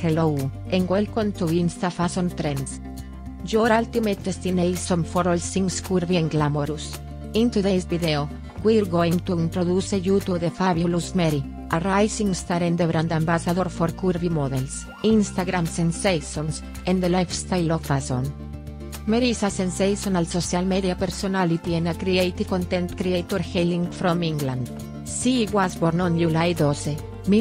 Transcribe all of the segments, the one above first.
Hello, and welcome to Insta Fashion Trends. Your ultimate destination for all things curvy and glamorous. In today's video, we're going to introduce you to the fabulous Mary, a rising star and the brand ambassador for curvy models, Instagram sensations, and the lifestyle of fashion. Mary is a sensational social media personality and a creative content creator hailing from England. She was born on July 12,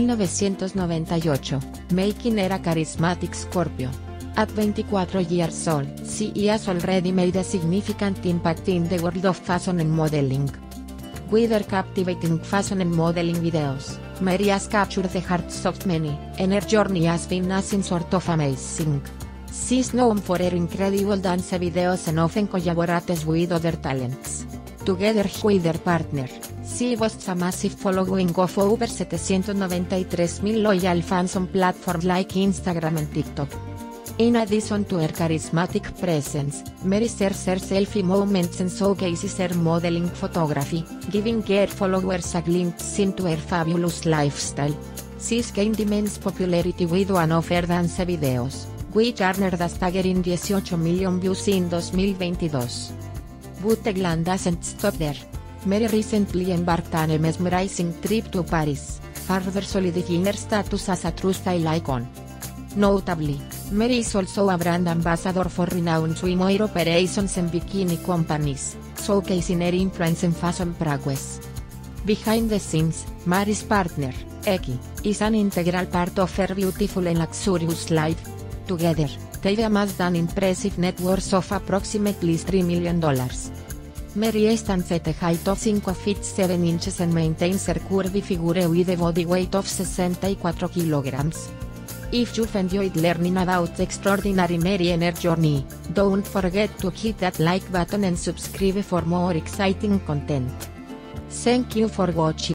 1998, making her a charismatic Scorpio. At 24 years old, she has already made a significant impact in the world of fashion and modeling. With her captivating fashion and modeling videos, Mary has captured the hearts of many, and her journey has been nothing short of amazing. She is known for her incredible dance videos and often collaborates with other talents. Together with her partner, she boasts a massive following of over 793,000 loyal fans on platforms like Instagram and TikTok. In addition to her charismatic presence, Mary shares her selfie moments and showcases her modeling photography, giving her followers a glimpse into her fabulous lifestyle. She's gained immense popularity with one of her dance videos, which garnered a staggering 18 million views in 2022. But the glam doesn't stop there. Mary recently embarked on a mesmerizing trip to Paris, further solidifying her status as a true style icon. Notably, Mary is also a brand ambassador for renowned swimwear operations and bikini companies, showcasing her influence and fashion prowess. Behind the scenes, Mary's partner, Eki, is an integral part of her beautiful and luxurious life. Together, they amassed an impressive net worth of approximately $3 million. Mary stands at a height of 5 feet 7 inches and maintains her curvy figure with a body weight of 64 kilograms. If you've enjoyed learning about the extraordinary Mary and her journey, don't forget to hit that like button and subscribe for more exciting content. Thank you for watching.